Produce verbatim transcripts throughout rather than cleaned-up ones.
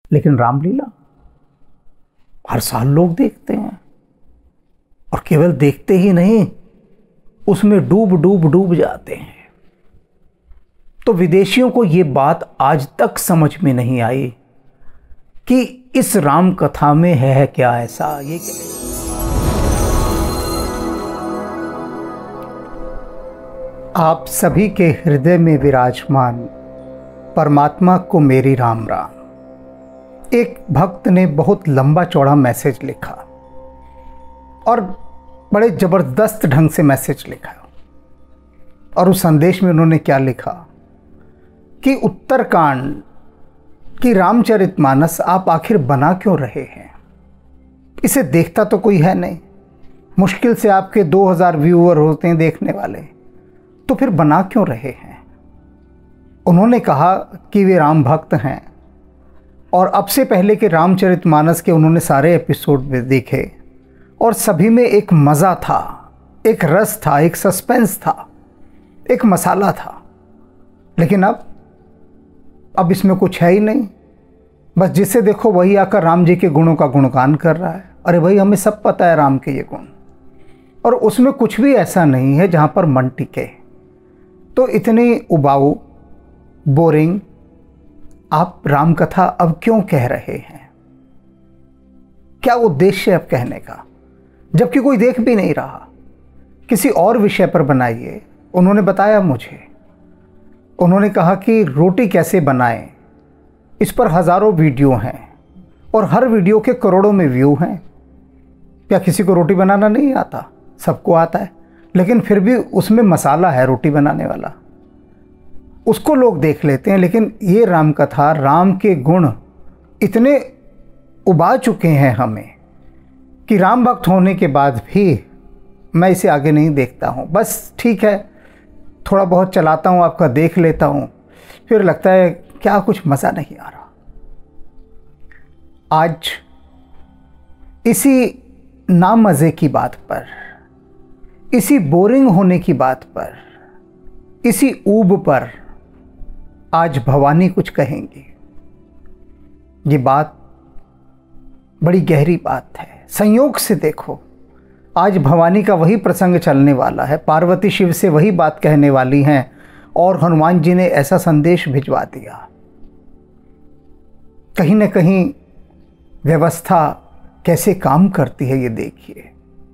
लेकिन रामलीला हर साल लोग देखते हैं, और केवल देखते ही नहीं, उसमें डूब डूब डूब जाते हैं। तो विदेशियों को ये बात आज तक समझ में नहीं आई कि इस राम कथा में है क्या ऐसा। ये क्या आप सभी के हृदय में विराजमान परमात्मा को मेरी राम राम। एक भक्त ने बहुत लंबा चौड़ा मैसेज लिखा और बड़े ज़बरदस्त ढंग से मैसेज लिखा, और उस संदेश में उन्होंने क्या लिखा कि उत्तरकांड की रामचरितमानस आप आखिर बना क्यों रहे हैं? इसे देखता तो कोई है नहीं, मुश्किल से आपके दो हज़ार व्यूअर होते हैं देखने वाले, तो फिर बना क्यों रहे हैं? उन्होंने कहा कि वे राम भक्त हैं, और अब से पहले के रामचरितमानस के उन्होंने सारे एपिसोड में देखे, और सभी में एक मज़ा था, एक रस था, एक सस्पेंस था, एक मसाला था। लेकिन अब अब इसमें कुछ है ही नहीं। बस जिसे देखो वही आकर राम जी के गुणों का गुणगान कर रहा है। अरे भाई, हमें सब पता है राम के ये गुण, और उसमें कुछ भी ऐसा नहीं है जहाँ पर मन टिके। तो इतनी उबाऊ, बोरिंग आप राम कथा अब क्यों कह रहे हैं? क्या उद्देश्य है अब कहने का, जबकि कोई देख भी नहीं रहा? किसी और विषय पर बनाइए। उन्होंने बताया मुझे, उन्होंने कहा कि रोटी कैसे बनाएं, इस पर हज़ारों वीडियो हैं और हर वीडियो के करोड़ों में व्यू हैं। क्या किसी को रोटी बनाना नहीं आता? सबको आता है, लेकिन फिर भी उसमें मसाला है रोटी बनाने वाला, उसको लोग देख लेते हैं। लेकिन ये राम कथा, राम के गुण इतने उबा चुके हैं हमें कि राम भक्त होने के बाद भी मैं इसे आगे नहीं देखता हूँ। बस ठीक है, थोड़ा बहुत चलाता हूँ, आपका देख लेता हूँ, फिर लगता है क्या कुछ मज़ा नहीं आ रहा। आज इसी नामज़े की बात पर, इसी बोरिंग होने की बात पर, इसी ऊब पर आज भवानी कुछ कहेंगी। ये बात बड़ी गहरी बात है। संयोग से देखो, आज भवानी का वही प्रसंग चलने वाला है, पार्वती शिव से वही बात कहने वाली हैं, और हनुमान जी ने ऐसा संदेश भिजवा दिया। कहीं न कहीं व्यवस्था कैसे काम करती है ये देखिए।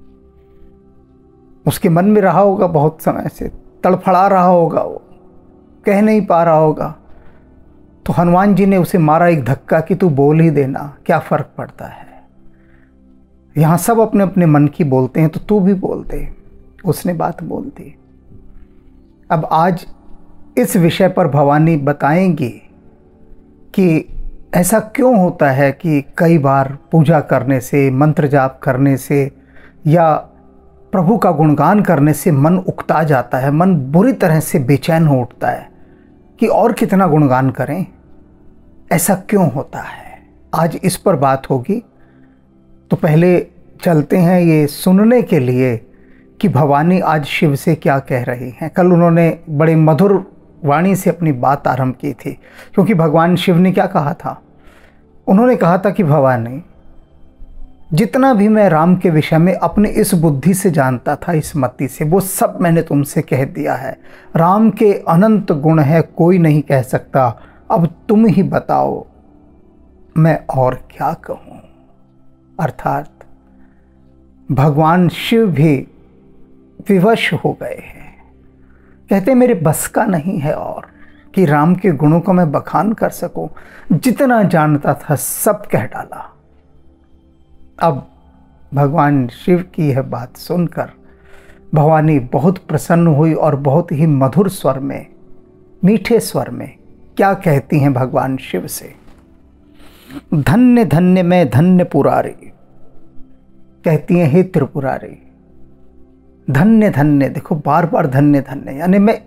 उसके मन में रहा होगा, बहुत समय से तड़फड़ा रहा होगा, वो कह नहीं पा रहा होगा, तो हनुमान जी ने उसे मारा एक धक्का कि तू बोल ही देना, क्या फ़र्क पड़ता है। यहाँ सब अपने अपने मन की बोलते हैं, तो तू भी बोल दे। उसने बात बोल दी। अब आज इस विषय पर भवानी बताएंगी कि ऐसा क्यों होता है कि कई बार पूजा करने से, मंत्र जाप करने से या प्रभु का गुणगान करने से मन उकता जाता है, मन बुरी तरह से बेचैन हो उठता है कि और कितना गुणगान करें, ऐसा क्यों होता है। आज इस पर बात होगी। तो पहले चलते हैं ये सुनने के लिए कि भवानी आज शिव से क्या कह रही हैं। कल उन्होंने बड़े मधुर वाणी से अपनी बात आरंभ की थी, क्योंकि भगवान शिव ने क्या कहा था? उन्होंने कहा था कि भवानी, जितना भी मैं राम के विषय में अपने इस बुद्धि से जानता था, इस मति से, वो सब मैंने तुमसे कह दिया है। राम के अनंत गुण है, कोई नहीं कह सकता। अब तुम ही बताओ मैं और क्या कहूँ। अर्थात भगवान शिव भी विवश हो गए हैं। कहते मेरे बस का नहीं है और कि राम के गुणों को मैं बखान कर सकूं। जितना जानता था सब कह डाला। अब भगवान शिव की यह बात सुनकर भवानी बहुत प्रसन्न हुई और बहुत ही मधुर स्वर में, मीठे स्वर में क्या कहती हैं भगवान शिव से। धन्य धन्य मैं धन्य पुरारी, कहती हैं हे त्रिपुरारी। धन्य धन्य, देखो बार बार धन्य धन्य, यानी मैं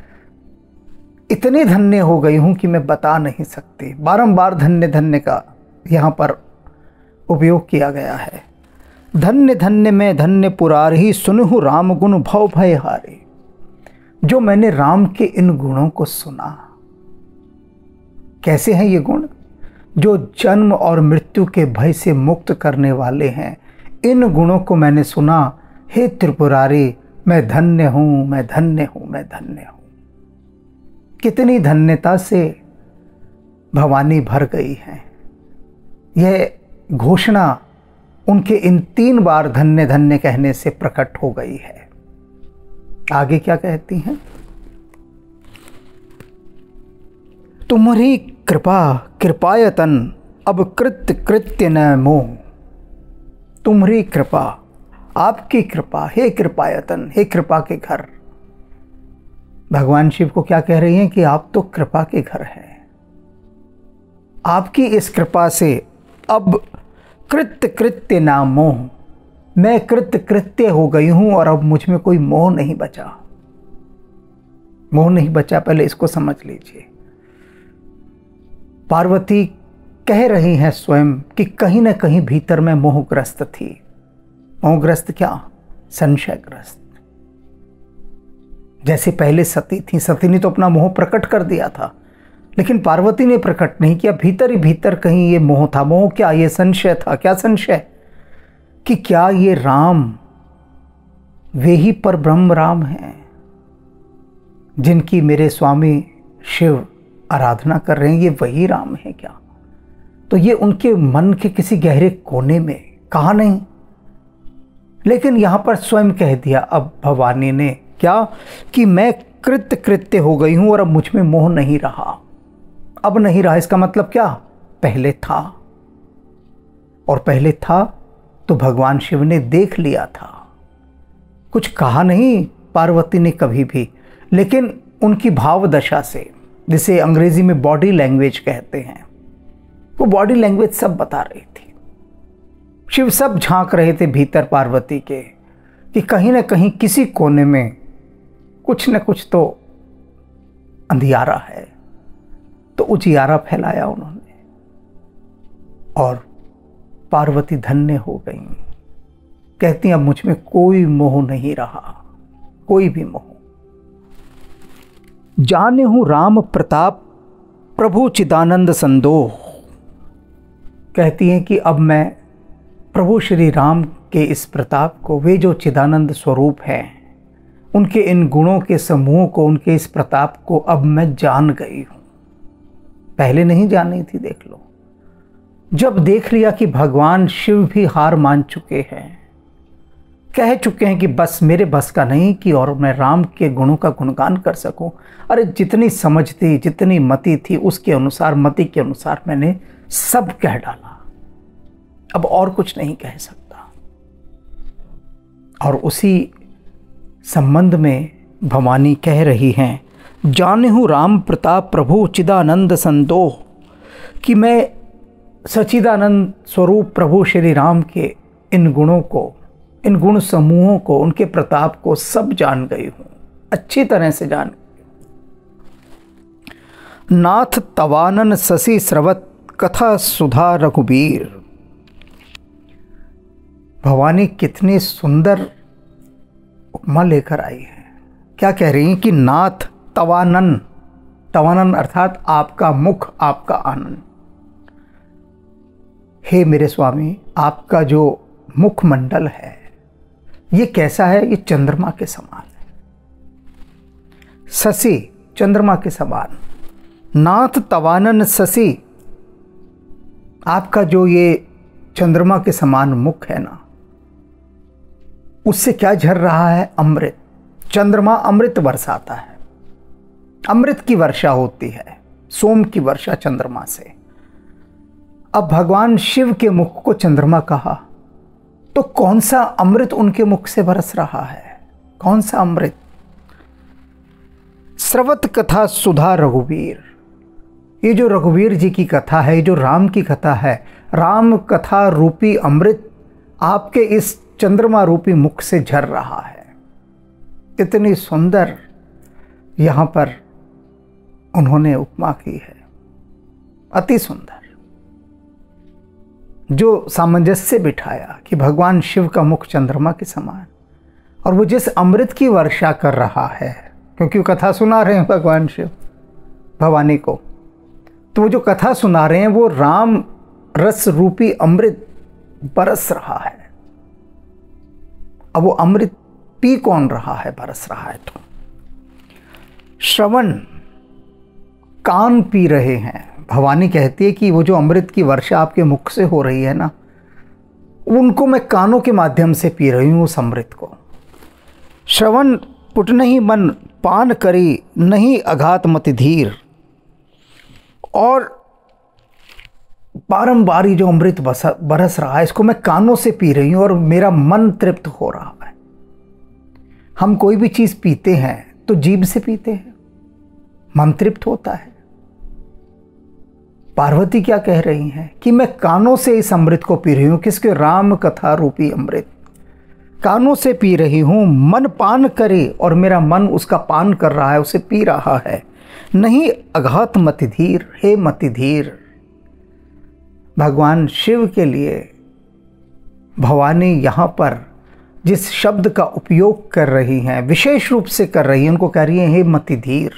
इतनी धन्य हो गई हूं कि मैं बता नहीं सकती। बारंबार धन्य धन्य का यहाँ पर उपयोग किया गया है। धन्य धन्य मैं धन्य पुरारी, सुनहु राम गुण भव भय हारी। जो मैंने राम के इन गुणों को सुना, कैसे हैं ये गुण? जो जन्म और मृत्यु के भय से मुक्त करने वाले हैं, इन गुणों को मैंने सुना। हे त्रिपुरारी, मैं धन्य हूँ, मैं धन्य हूँ, मैं धन्य हूँ। कितनी धन्यता से भवानी भर गई है। यह घोषणा उनके इन तीन बार धन्य धन्य कहने से प्रकट हो गई है। आगे क्या कहती हैं? तुम्हारी कृपा कृपायतन अब कृत्य कृत्य न मोह। तुम्हारी कृपा, आपकी कृपा, हे कृपायतन, हे कृपा के घर। भगवान शिव को क्या कह रही हैं कि आप तो कृपा के घर हैं। आपकी इस कृपा से अब कृत्य कृत्य ना मोह, मैं कृत्य कृत्य हो गई हूं और अब मुझ में कोई मोह नहीं बचा। मोह नहीं बचा, पहले इसको समझ लीजिए। पार्वती कह रही हैं स्वयं कि कहीं ना कहीं भीतर में मोहग्रस्त थी। मोहग्रस्त क्या? संशयग्रस्त। जैसे पहले सती थी, सती ने तो अपना मोह प्रकट कर दिया था, लेकिन पार्वती ने प्रकट नहीं किया। भीतर ही भीतर कहीं ये मोह था। मोह क्या? ये संशय था। क्या संशय? कि क्या ये राम वे ही पर ब्रह्म राम हैं जिनकी मेरे स्वामी शिव आराधना कर रहे हैं? ये वही राम है क्या? तो ये उनके मन के किसी गहरे कोने में कहा नहीं, लेकिन यहां पर स्वयं कह दिया अब भवानी ने क्या? कि मैं कृत्य कृत्य हो गई हूं और अब मुझ में मोह नहीं रहा। अब नहीं रहा, इसका मतलब क्या? पहले था, और पहले था तो भगवान शिव ने देख लिया था। कुछ कहा नहीं पार्वती ने कभी भी, लेकिन उनकी भाव दशा से, जिसे अंग्रेजी में बॉडी लैंग्वेज कहते हैं, वो बॉडी लैंग्वेज सब बता रही थी। शिव सब झांक रहे थे भीतर पार्वती के कि कहीं ना कहीं किसी कोने में कुछ न कुछ तो अंधियारा है। तो उजियारा फैलाया उन्होंने और पार्वती धन्य हो गई। कहती अब मुझ में कोई मोह नहीं रहा, कोई भी मोह। जाने हूं राम प्रताप प्रभु चिदानंद संदोह। कहती हैं कि अब मैं प्रभु श्री राम के इस प्रताप को, वे जो चिदानंद स्वरूप हैं, उनके इन गुणों के समूह को, उनके इस प्रताप को अब मैं जान गई हूं। पहले नहीं जानी थी, देख लो। जब देख लिया कि भगवान शिव भी हार मान चुके हैं, कह चुके हैं कि बस मेरे बस का नहीं कि और मैं राम के गुणों का गुणगान कर सकूं। अरे जितनी समझ थी, जितनी मति थी, उसके अनुसार, मति के अनुसार मैंने सब कह डाला। अब और कुछ नहीं कह सकता। और उसी संबंध में भवानी कह रही हैं, जाने हूँ राम प्रताप प्रभु चिदानंद संदोह, कि मैं सचिदानंद स्वरूप प्रभु श्री राम के इन गुणों को, इन गुण समूहों को, उनके प्रताप को सब जान गई हूँ, अच्छी तरह से जान गई। नाथ तवानन शशि स्रवत कथा सुधा रघुबीर। भवानी कितनी सुंदर उपमा लेकर आई है। क्या कह रही हैं कि नाथ तवानन, तवानन अर्थात आपका मुख, आपका आनंद। हे मेरे स्वामी, आपका जो मुखमंडल है ये कैसा है? ये चंद्रमा के समान है। शशि, चंद्रमा के समान। नाथ तवानन शशि, आपका जो ये चंद्रमा के समान मुख है ना, उससे क्या झर रहा है? अमृत। चंद्रमा अमृत बरसाता है, अमृत की वर्षा होती है, सोम की वर्षा चंद्रमा से। अब भगवान शिव के मुख को चंद्रमा कहा, तो कौन सा अमृत उनके मुख से बरस रहा है? कौन सा अमृत? स्रवत कथा सुधा रघुवीर। ये जो रघुवीर जी की कथा है, ये जो राम की कथा है, राम कथा रूपी अमृत आपके इस चंद्रमा रूपी मुख से झर रहा है। कितनी सुंदर यहाँ पर उन्होंने उपमा की है, अति सुंदर। जो सामंजस्य बिठाया कि भगवान शिव का मुख चंद्रमा के समान, और वो जिस अमृत की वर्षा कर रहा है, क्योंकि वो कथा सुना रहे हैं भगवान शिव भवानी को, तो वो जो कथा सुना रहे हैं वो राम रस रूपी अमृत बरस रहा है। अब वो अमृत पी कौन रहा है, बरस रहा है? तो श्रवण, कान पी रहे हैं। भवानी कहती है कि वो जो अमृत की वर्षा आपके मुख से हो रही है ना, उनको मैं कानों के माध्यम से पी रही हूँ उस अमृत को। श्रवण पुट नहीं मन पान करी, नहीं अघात मति धीर। और बारंबार जो अमृत बरस रहा है इसको मैं कानों से पी रही हूँ और मेरा मन तृप्त हो रहा है। हम कोई भी चीज़ पीते हैं तो जीभ से पीते हैं, मन तृप्त होता है। पार्वती क्या कह रही हैं कि मैं कानों से इस अमृत को पी रही हूँ। किसके? राम कथा रूपी अमृत कानों से पी रही हूँ। मन पान करे और मेरा मन उसका पान कर रहा है, उसे पी रहा है। नहीं अघात मतिधीर, हे मतिधीर। भगवान शिव के लिए भवानी यहाँ पर जिस शब्द का उपयोग कर रही हैं, विशेष रूप से कर रही हैं, उनको कह रही हैं हे मतिधीर।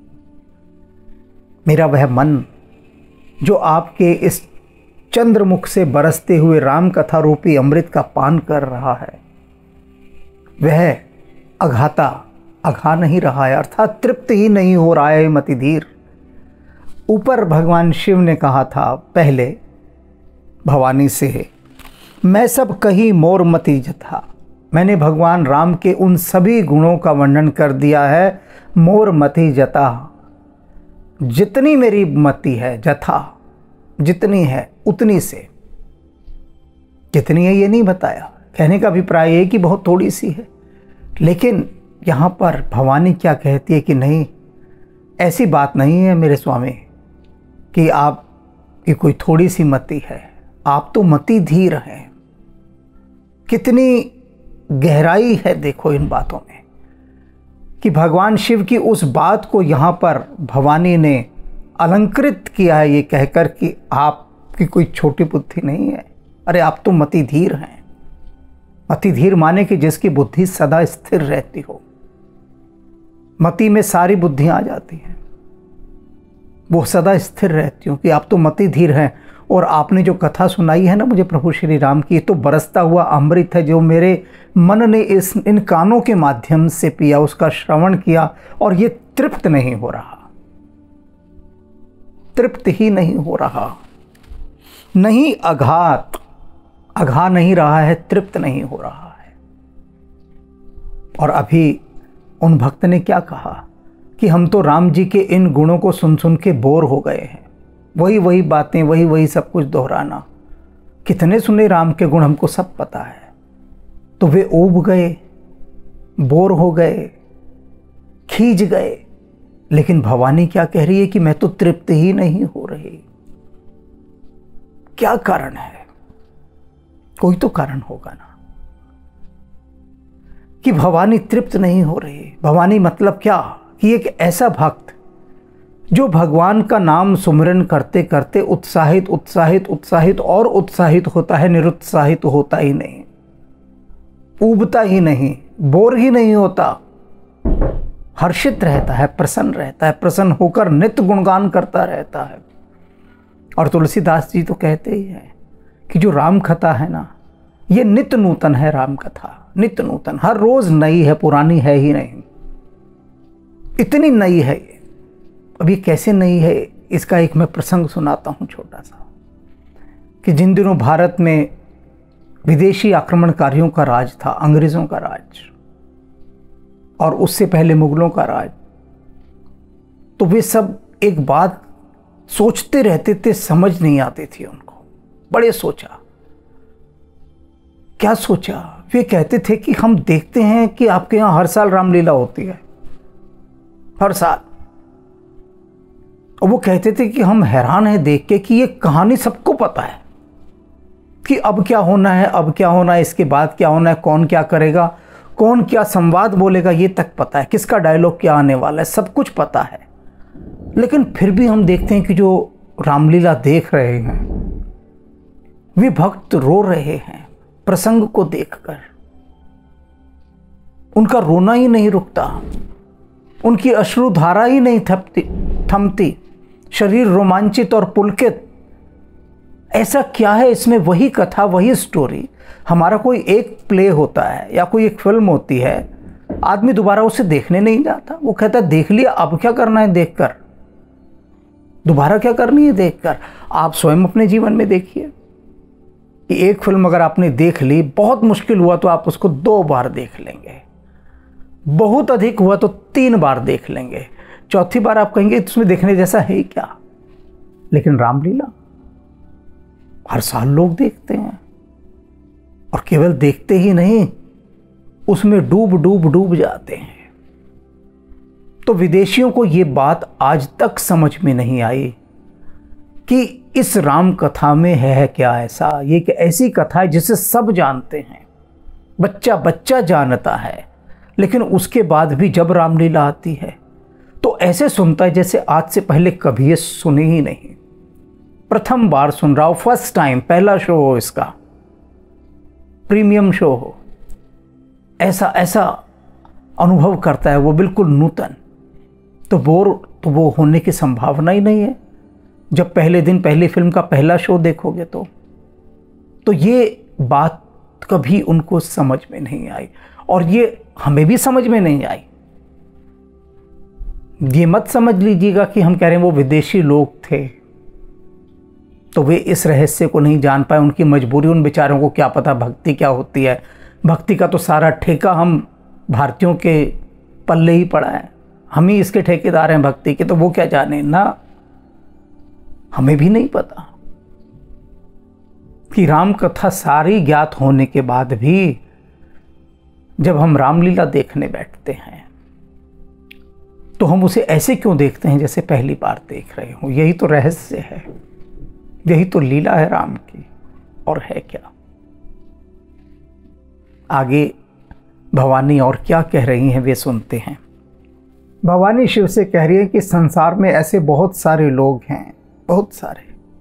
मेरा वह मन जो आपके इस चंद्रमुख से बरसते हुए राम कथा रूपी अमृत का पान कर रहा है, वह अघाता अघा नहीं रहा है, अर्थात तृप्त ही नहीं हो रहा है मतिधीर। ऊपर भगवान शिव ने कहा था पहले भवानी से, मैं सब कही मोर मति जथा। मैंने भगवान राम के उन सभी गुणों का वर्णन कर दिया है। मोर मति जता, जितनी मेरी मति है, जथा जितनी है उतनी से। कितनी है ये नहीं बताया, कहने का अभिप्राय है कि बहुत थोड़ी सी है। लेकिन यहाँ पर भवानी क्या कहती है कि नहीं, ऐसी बात नहीं है मेरे स्वामी कि आप की कोई थोड़ी सी मति है, आप तो मति धीर हैं। कितनी गहराई है देखो इन बातों में कि भगवान शिव की उस बात को यहाँ पर भवानी ने अलंकृत किया है ये कहकर कि आपकी कोई छोटी बुद्धि नहीं है। अरे आप तो मति धीर हैं। मति धीर माने कि जिसकी बुद्धि सदा स्थिर रहती हो, मति में सारी बुद्धियां आ जाती हैं, वो सदा स्थिर रहती हूँ कि आप तो मति धीर हैं। और आपने जो कथा सुनाई है ना मुझे प्रभु श्री राम की, तो बरसता हुआ अमृत है जो मेरे मन ने इस इन कानों के माध्यम से पिया, उसका श्रवण किया और ये तृप्त नहीं हो रहा, तृप्त ही नहीं हो रहा। नहीं अघात, अघा नहीं रहा है, तृप्त नहीं हो रहा है। और अभी उन भक्त ने क्या कहा कि हम तो राम जी के इन गुणों को सुन सुन के बोर हो गए हैं, वही वही बातें, वही वही सब कुछ दोहराना। कितने सुने राम के गुण, हमको सब पता है। तो वे ऊब गए, बोर हो गए, खींच गए। लेकिन भवानी क्या कह रही है कि मैं तो तृप्त ही नहीं हो रही। क्या कारण है? कोई तो कारण होगा ना कि भवानी तृप्त नहीं हो रही। भवानी मतलब क्या कि एक ऐसा भक्त जो भगवान का नाम सुमिरन करते करते उत्साहित उत्साहित उत्साहित और उत्साहित होता है, निरुत्साहित होता ही नहीं, ऊबता ही नहीं, बोर ही नहीं होता, हर्षित रहता है, प्रसन्न रहता है, प्रसन्न होकर नित्य गुणगान करता रहता है। और तुलसीदास जी तो कहते ही हैं कि जो राम कथा है ना, ये नित्य नूतन है। राम कथा नित्य नूतन, हर रोज नई है, पुरानी है ही नहीं। इतनी नई है ये। अभी कैसे नई है इसका एक मैं प्रसंग सुनाता हूँ छोटा सा, कि जिन दिनों भारत में विदेशी आक्रमणकारियों का राज था, अंग्रेज़ों का राज, और उससे पहले मुगलों का राज, तो वे सब एक बात सोचते रहते थे, समझ नहीं आती थी उनको। बड़े सोचा, क्या सोचा? वे कहते थे कि हम देखते हैं कि आपके यहाँ हर साल रामलीला होती है, हर साल। और वो कहते थे कि हम हैरान हैं देख के कि ये कहानी सबको पता है कि अब क्या होना है, अब क्या होना है, इसके बाद क्या होना है, कौन क्या करेगा, कौन क्या संवाद बोलेगा, ये तक पता है, किसका डायलॉग क्या आने वाला है, सब कुछ पता है। लेकिन फिर भी हम देखते हैं कि जो रामलीला देख रहे हैं वे भक्त रो रहे हैं प्रसंग को देखकर। उनका रोना ही नहीं रुकता, उनकी अश्रुधारा ही नहीं थमती थमती शरीर रोमांचित और पुलकित। ऐसा क्या है इसमें? वही कथा, वही स्टोरी। हमारा कोई एक प्ले होता है या कोई एक फिल्म होती है, आदमी दोबारा उसे देखने नहीं जाता। वो कहता है देख लिया, अब क्या करना है देखकर, दोबारा क्या करनी है देखकर। आप स्वयं अपने जीवन में देखिए कि एक फिल्म अगर आपने देख ली, बहुत मुश्किल हुआ तो आप उसको दो बार देख लेंगे, बहुत अधिक हुआ तो तीन बार देख लेंगे, चौथी बार आप कहेंगे इसमें देखने जैसा है क्या। लेकिन रामलीला हर साल लोग देखते हैं, और केवल देखते ही नहीं, उसमें डूब डूब डूब जाते हैं। तो विदेशियों को ये बात आज तक समझ में नहीं आई कि इस राम कथा में है क्या ऐसा। ये कि ऐसी कथा है जिसे सब जानते हैं, बच्चा बच्चा जानता है, लेकिन उसके बाद भी जब रामलीला आती है तो ऐसे सुनता है जैसे आज से पहले कभी ये सुनी ही नहीं, प्रथम बार सुन रहा हो, फर्स्ट टाइम, पहला शो हो इसका, प्रीमियम शो हो, ऐसा ऐसा अनुभव करता है वो, बिल्कुल नूतन। तो बोर तो वो होने की संभावना ही नहीं है जब पहले दिन पहली फिल्म का पहला शो देखोगे तो तो ये बात कभी उनको समझ में नहीं आई, और ये हमें भी समझ में नहीं आई। ये मत समझ लीजिएगा कि हम कह रहे हैं वो विदेशी लोग थे तो वे इस रहस्य को नहीं जान पाए, उनकी मजबूरी, उन बेचारों को क्या पता भक्ति क्या होती है। भक्ति का तो सारा ठेका हम भारतीयों के पल्ले ही पड़ा है, हम ही इसके ठेकेदार हैं भक्ति के, तो वो क्या जाने ना। हमें भी नहीं पता कि राम कथा सारी ज्ञात होने के बाद भी जब हम रामलीला देखने बैठते हैं तो हम उसे ऐसे क्यों देखते हैं जैसे पहली बार देख रहे हो। यही तो रहस्य है, यही तो लीला है राम की, और है क्या। आगे भवानी और क्या कह रही हैं वे सुनते हैं। भवानी शिव से कह रही है कि संसार में ऐसे बहुत सारे लोग हैं, बहुत सारे,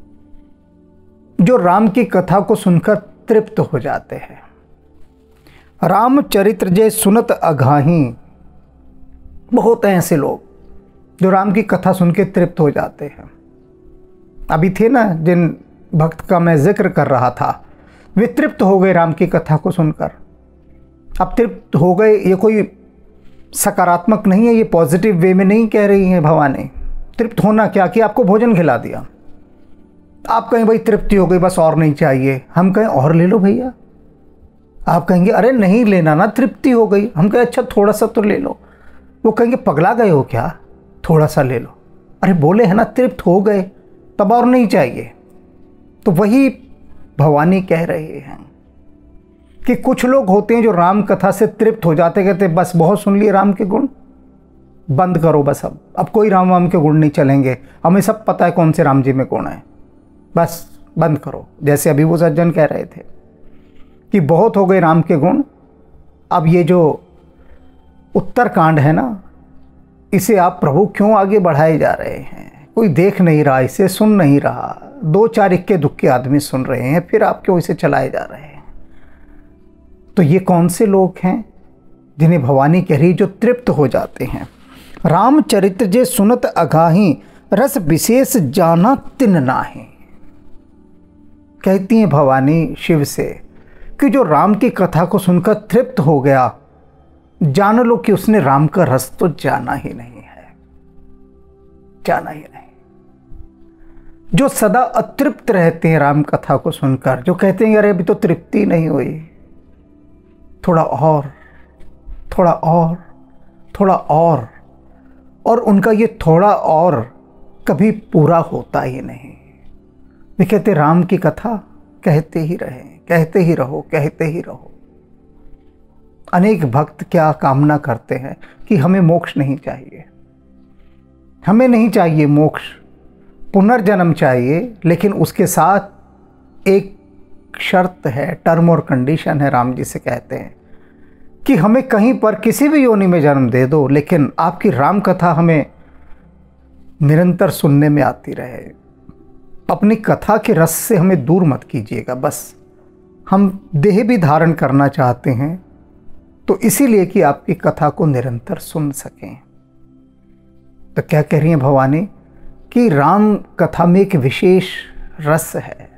जो राम की कथा को सुनकर तृप्त हो जाते हैं। रामचरित्र जे सुनत अघाही, बहुत हैं ऐसे लोग जो राम की कथा सुन के तृप्त हो जाते हैं। अभी थे ना जिन भक्त का मैं जिक्र कर रहा था, वे तृप्त हो गए राम की कथा को सुनकर। अब तृप्त हो गए, ये कोई सकारात्मक नहीं है, ये पॉजिटिव वे में नहीं कह रही हैं भवानी। तृप्त होना क्या कि आपको भोजन खिला दिया, आप कहें भाई तृप्ति हो गई बस और नहीं चाहिए, हम कहें और ले लो भैया, आप कहेंगे अरे नहीं लेना ना, तृप्ति हो गई, हम कहें अच्छा थोड़ा सा तो ले लो, वो कहेंगे पगला गए हो क्या, थोड़ा सा ले लो, अरे बोले है ना तृप्त हो गए तब और नहीं चाहिए। तो वही भवानी कह रहे हैं कि कुछ लोग होते हैं जो राम कथा से तृप्त हो जाते, कहते बस बहुत सुन लिए राम के गुण, बंद करो बस, अब अब कोई राम वाम के गुण नहीं चलेंगे, हमें सब पता है कौन से राम जी में गुण है, बस बंद करो। जैसे अभी वो सज्जन कह रहे थे कि बहुत हो गए राम के गुण, अब ये जो उत्तरकांड है ना, इसे आप प्रभु क्यों आगे बढ़ाए जा रहे हैं, कोई देख नहीं रहा, इसे सुन नहीं रहा, दो चार इक्के दुक्के आदमी सुन रहे हैं, फिर आप क्यों इसे चलाए जा रहे हैं। तो ये कौन से लोग हैं जिन्हें भवानी कह रही जो तृप्त हो जाते हैं। रामचरित्र जे सुनत अघाही, रस विशेष जाना तिन नाही। कहती हैं भवानी शिव से कि जो राम की कथा को सुनकर तृप्त हो गया, जान लो कि उसने राम का रस तो जाना ही नहीं है, जाना ही नहीं। जो सदा अतृप्त रहते हैं राम कथा को सुनकर, जो कहते हैं अरे अभी तो तृप्ति नहीं हुई, थोड़ा और, थोड़ा और, थोड़ा और, और उनका ये थोड़ा और कभी पूरा होता ही नहीं। वे कहते राम की कथा कहते ही रहे, कहते ही रहो, कहते ही रहो। अनेक भक्त क्या कामना करते हैं कि हमें मोक्ष नहीं चाहिए, हमें नहीं चाहिए मोक्ष, पुनर्जन्म चाहिए, लेकिन उसके साथ एक शर्त है, टर्म और कंडीशन है। राम जी से कहते हैं कि हमें कहीं पर किसी भी योनि में जन्म दे दो, लेकिन आपकी राम कथा हमें निरंतर सुनने में आती रहे, अपनी कथा के रस से हमें दूर मत कीजिएगा। बस हम देह भी धारण करना चाहते हैं तो इसीलिए कि आपकी कथा को निरंतर सुन सकें। तो क्या कह रही हैं भवानी कि राम कथा में एक विशेष रस है।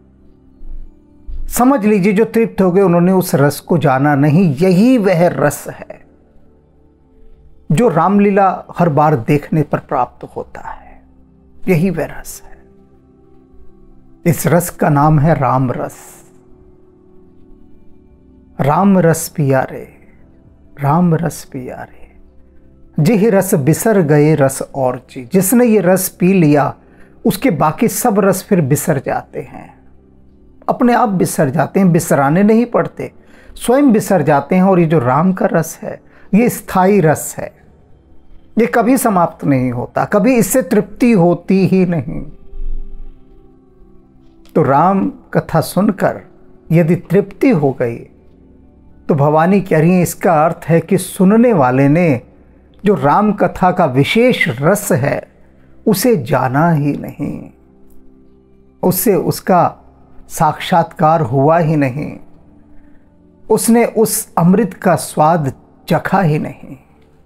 समझ लीजिए जो तृप्त हो गए उन्होंने उस रस को जाना नहीं, यही वह रस है जो रामलीला हर बार देखने पर प्राप्त होता है। यही वह रस है। इस रस का नाम है राम रस। राम रस पिया रे, राम रस पिया रे, जिह रस बिसर गए रस और जी। जिसने ये रस पी लिया उसके बाकी सब रस फिर बिसर जाते हैं, अपने आप बिसर जाते हैं, बिसराने नहीं पड़ते, स्वयं बिसर जाते हैं। और ये जो राम का रस है ये स्थायी रस है, ये कभी समाप्त नहीं होता, कभी इससे तृप्ति होती ही नहीं। तो राम कथा सुनकर यदि तृप्ति हो गई तो भवानी कह रही है इसका अर्थ है कि सुनने वाले ने जो राम कथा का विशेष रस है उसे जाना ही नहीं, उससे उसका साक्षात्कार हुआ ही नहीं, उसने उस अमृत का स्वाद चखा ही नहीं।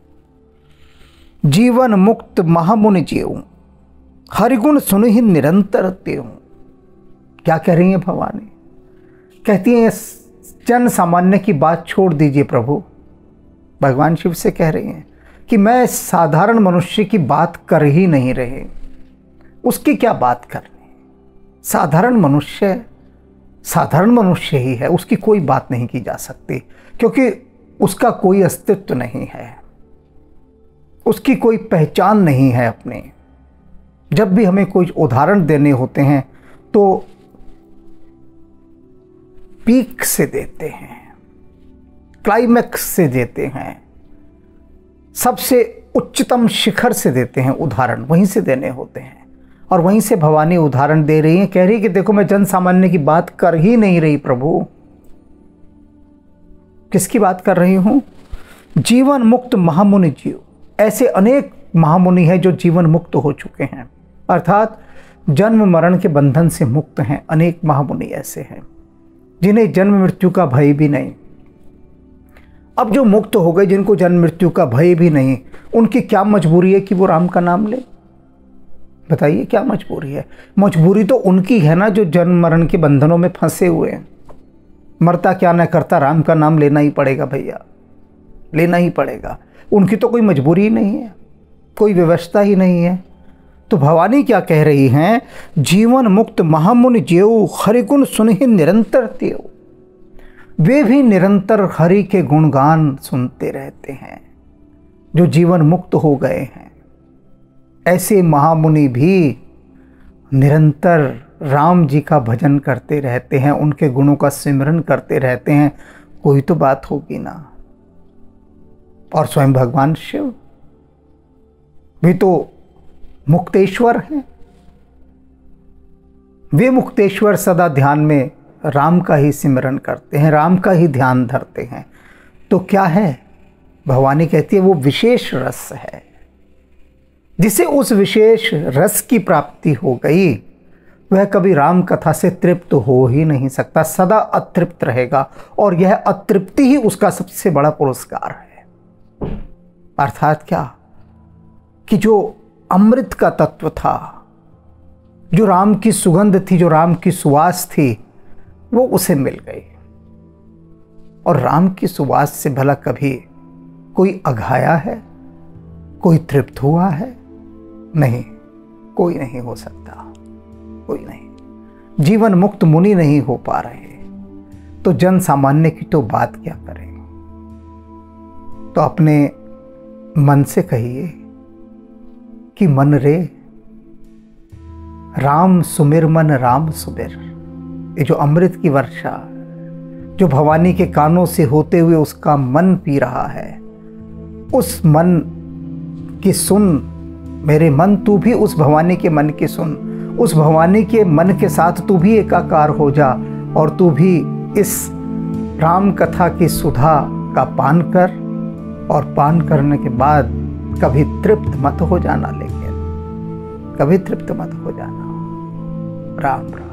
जीवन मुक्त महामुनि जीव, हरिगुण सुन ही निरंतर त्यों। क्या कह रही है भवानी? कहती है जन सामान्य की बात छोड़ दीजिए प्रभु। भगवान शिव से कह रही हैं कि मैं साधारण मनुष्य की बात कर ही नहीं रहे, उसकी क्या बात करनी। साधारण मनुष्य साधारण मनुष्य ही है, उसकी कोई बात नहीं की जा सकती, क्योंकि उसका कोई अस्तित्व नहीं है, उसकी कोई पहचान नहीं है अपनी। जब भी हमें कोई उदाहरण देने होते हैं तो पीक से देते हैं, क्लाइमैक्स से देते हैं, सबसे उच्चतम शिखर से देते हैं उदाहरण, वहीं से देने होते हैं। और वहीं से भवानी उदाहरण दे रही है, कह रही है कि देखो मैं जन सामान्य की बात कर ही नहीं रही प्रभु। किसकी बात कर रही हूं? जीवन मुक्त महामुनि जीव। ऐसे अनेक महामुनि हैं जो जीवन मुक्त हो चुके हैं, अर्थात जन्म मरण के बंधन से मुक्त हैं। अनेक महामुनि ऐसे हैं जिन्हें जन्म मृत्यु का भय भी नहीं। अब जो मुक्त हो गए, जिनको जन्म मृत्यु का भय भी नहीं, उनकी क्या मजबूरी है कि वो राम का नाम ले? बताइए क्या मजबूरी है? मजबूरी तो उनकी है ना जो जन्म मरण के बंधनों में फंसे हुए हैं। मरता क्या न करता, राम का नाम लेना ही पड़ेगा भैया, लेना ही पड़ेगा। उनकी तो कोई मजबूरी ही नहीं है, कोई व्यवस्था ही नहीं है। तो भवानी क्या कह रही हैं? जीवन मुक्त महामुनि ज्यों, हरिगुण सुनहि निरंतर त्यों। वे भी निरंतर हरि के गुणगान सुनते रहते हैं जो जीवन मुक्त हो गए हैं। ऐसे महामुनि भी निरंतर राम जी का भजन करते रहते हैं, उनके गुणों का सिमरन करते रहते हैं। कोई तो बात होगी ना। और स्वयं भगवान शिव भी तो मुक्तेश्वर हैं। वे मुक्तेश्वर सदा ध्यान में राम का ही सिमरन करते हैं, राम का ही ध्यान धरते हैं। तो क्या है? भवानी कहती है वो विशेष रस है। जिसे उस विशेष रस की प्राप्ति हो गई वह कभी राम कथा से तृप्त हो ही नहीं सकता, सदा अतृप्त रहेगा। और यह अतृप्ति ही उसका सबसे बड़ा पुरस्कार है। अर्थात क्या कि जो अमृत का तत्व था, जो राम की सुगंध थी, जो राम की सुवास थी, वो उसे मिल गई। और राम की सुवास से भला कभी कोई अघाया है, कोई तृप्त हुआ है? नहीं, कोई नहीं हो सकता, कोई नहीं। जीवन मुक्त मुनि नहीं हो पा रहे तो जन सामान्य की तो बात क्या करें। तो अपने मन से कहिए कि मन रे राम सुमिर, मन राम सुमिर। ये जो अमृत की वर्षा जो भवानी के कानों से होते हुए उसका मन पी रहा है, उस मन की सुन मेरे मन, तू भी उस भवानी के मन की सुन। उस भवानी के मन के साथ तू भी एकाकार हो जा और तू भी इस राम कथा की सुधा का पान कर। और पान करने के बाद कभी तृप्त मत हो जाना, लेकिन कभी तृप्त मत हो जाना। राम राम।